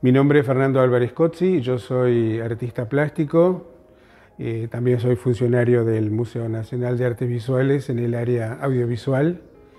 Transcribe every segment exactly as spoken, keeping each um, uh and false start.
Mi nombre es Fernando Álvarez Cozzi, yo soy artista plástico, eh, también soy funcionario del Museo Nacional de Artes Visuales en el área audiovisual.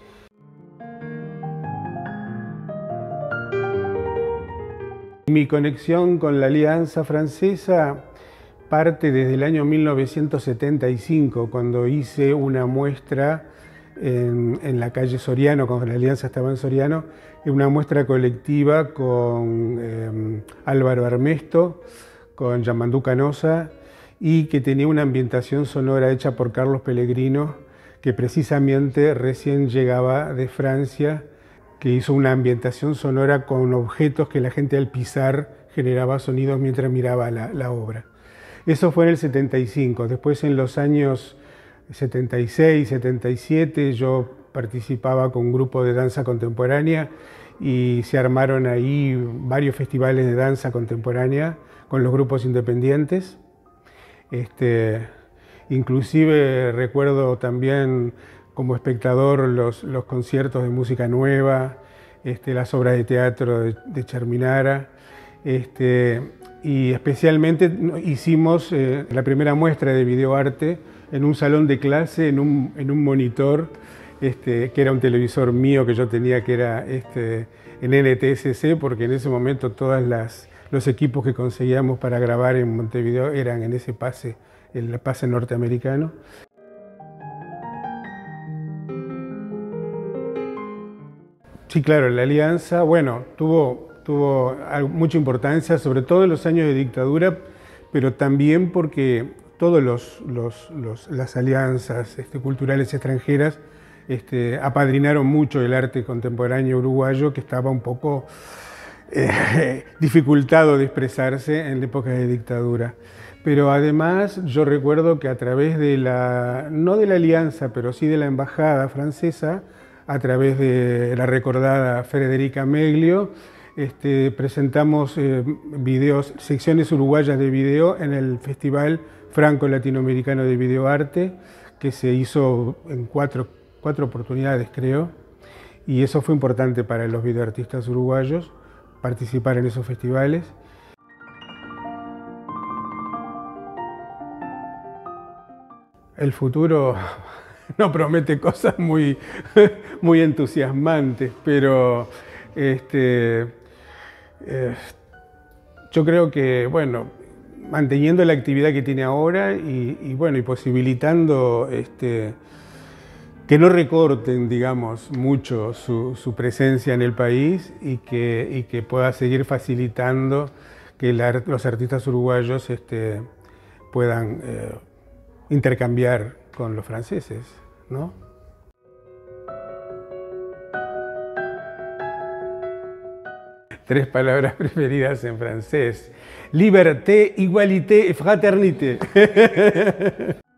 Mi conexión con la Alianza Francesa parte desde el año mil novecientos setenta y cinco, cuando hice una muestra en, en la calle Soriano, cuando la Alianza estaba en Soriano, una muestra colectiva con eh, Álvaro Armesto, con Yamandú Canosa, y que tenía una ambientación sonora hecha por Carlos Pellegrino, que precisamente recién llegaba de Francia, que hizo una ambientación sonora con objetos que la gente al pisar generaba sonidos mientras miraba la, la obra. Eso fue en el setenta y cinco. Después, en los años setenta y seis, setenta y siete, yo participaba con un grupo de danza contemporánea y se armaron ahí varios festivales de danza contemporánea con los grupos independientes. Este, inclusive recuerdo también como espectador los, los conciertos de música nueva, este, las obras de teatro de, de Cherminara, este, y especialmente hicimos eh, la primera muestra de videoarte en un salón de clase, en un, en un monitor, este, que era un televisor mío que yo tenía, que era este, en N T S C, porque en ese momento todos los equipos que conseguíamos para grabar en Montevideo eran en ese pase, el pase norteamericano. Sí, claro, la Alianza, bueno, tuvo, tuvo mucha importancia, sobre todo en los años de dictadura, pero también porque todas los, los, los, las alianzas este, culturales extranjeras este, apadrinaron mucho el arte contemporáneo uruguayo, que estaba un poco eh, dificultado de expresarse en la época de dictadura. Pero además yo recuerdo que a través de la, no de la Alianza, pero sí de la Embajada francesa, a través de la recordada Federica Meglio, este, presentamos eh, videos, secciones uruguayas de video en el Festival Franco-Latinoamericano de Videoarte, que se hizo en cuatro, cuatro oportunidades, creo, y eso fue importante para los videoartistas uruguayos, participar en esos festivales. El futuro no promete cosas muy, muy entusiasmantes, pero este, eh, yo creo que, bueno, manteniendo la actividad que tiene ahora y, y, bueno, y posibilitando este, que no recorten, digamos, mucho su, su presencia en el país y que, y que pueda seguir facilitando que la, los artistas uruguayos este, puedan eh, intercambiar con los franceses, ¿no? Tres palabras preferidas en francés: liberté, igualité et fraternité.